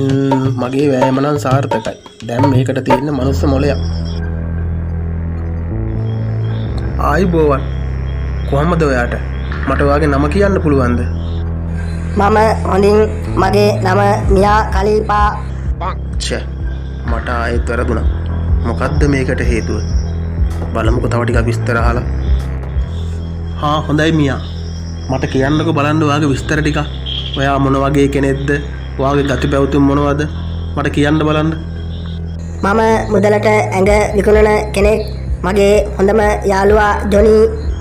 මගේ වෑයම නම් සාර්ථකයි. දැන් මේකට තියෙන මනුස්ස මොලයක්. ආයිබෝවන්. කොහමද ඔයාට? මට ඔයාගේ නම කියන්න පුළුවන්ද? මම හොඳින් මගේ නම මියා කලීපා. මට ආයෙත් වැරදුනා. මොකද්ද මේකට හේතුව? බලමුකෝ තව ටිකක් විස්තර අහලා. හොඳයි මියා. මට කියන්නකෝ බලන්න ඔයාගේ විස්තර ටික. ඔයා මොන වගේ කෙනෙක්ද? ඔයාගේ ගති පැවතුම් මොනවද? මට කියන්න බලන්න. මම මුදලට ඇඟ විකුණන කෙනෙක්. මගේ හොඳම යාළුවා ජොනි.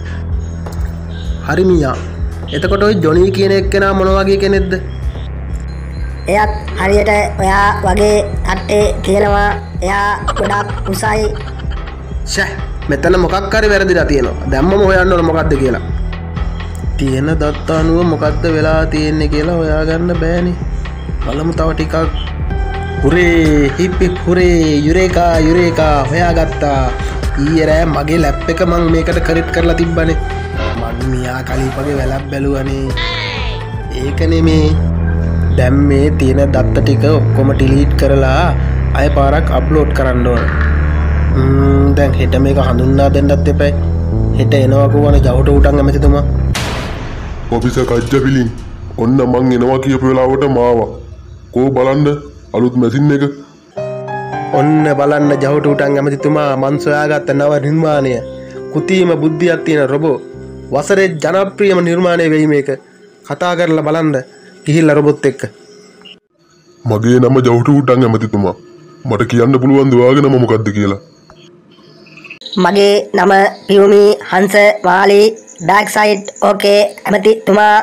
හරි මියා. එතකොට ඔය ජොනි කියන එක්කෙනා මොන වගේ කෙනෙක්ද? එයත් හරියට ඔයා වගේ කට්ටේ කියනවා. එයා ගොඩක් උසයි. මෙතන මොකක් හරි වැරදිලා තියෙනවා. දැම්මම හොයන්න ඕන මොකද්ද කියලා. තියෙන දත්ත අනුව මොකද්ද වෙලා තියෙන්නේ කියලා හොයාගන්න බෑනේ. බලමු තව ටිකක්. Hurray hip hip hurray eureka eureka හොයාගත්තා. ඊයේ රෑ මගේ ලැප් එක මම මේකට කරිට් කරලා තිබ්බනේ. මම මියා කලීපගේ වැලක් බැලුවනේ. ඒක නෙමේ. දැන් මේ තියෙන දත්ත ටික ඔක්කොම ඩිලීට් කරලා අය පාරක් අප්ලෝඩ් කරන්න ඕන. දැන් හෙට මේක හඳුන්වා දෙන්නත් එපයි. හෙට එනවා කවන ජවුට උටන් ඇමතිතුමා. ඔෆිසර් කජ්ජපිලින් ඔන්න මං එනවා කියපු වෙලාවට මාවා. කෝ බලන්න අලුත් මැෂින් එක. ඔන්න බලන්න ජවුට උටන් ඇමතිතුමා මං සොයාගත්ත නව නිර්මාණය. කුතීම බුද්ධියක් තියෙන රොබෝ. වසරේ ජනප්‍රියම නිර්මාණය වෙයි මේක. කතා කරලා බලන්න ගිහිල්ලා රොබොත් එක්ක. මගේ නම ජවුට උටන් ඇමතිතුමා. මට කියන්න පුළුවන් ඔයාගේ නම මොකද්ද කියලා? මගේ නම Piyumi Hansa Mali. Dark side okay ඇමතිතුමා.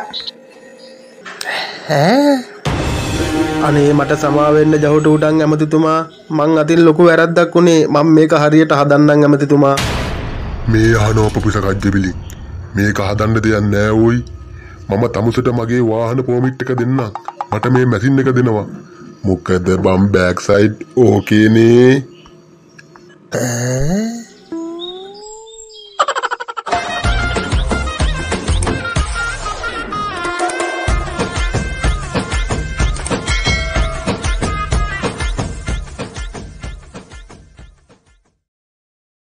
අනේ මට සමා වෙන්න ජවුට උටන් ඇමතිතුමා. මං අතින් ලොකු වැරද්දක් උනේ. මම මේක හරියට හදන්නම් ඇමතිතුමා. මේ අහනවා ඔෆිසර් කජ්ජපිලින්. මේක හදන්න දෙයක් නෑ ඕයි. මම තමුසට මගේ වාහන පොමිට් එක දෙන්නම්. මට මේ මැෂින් එක දෙනවා. මොකද බම් බෑක් සයිඩ් ඕකේනේ.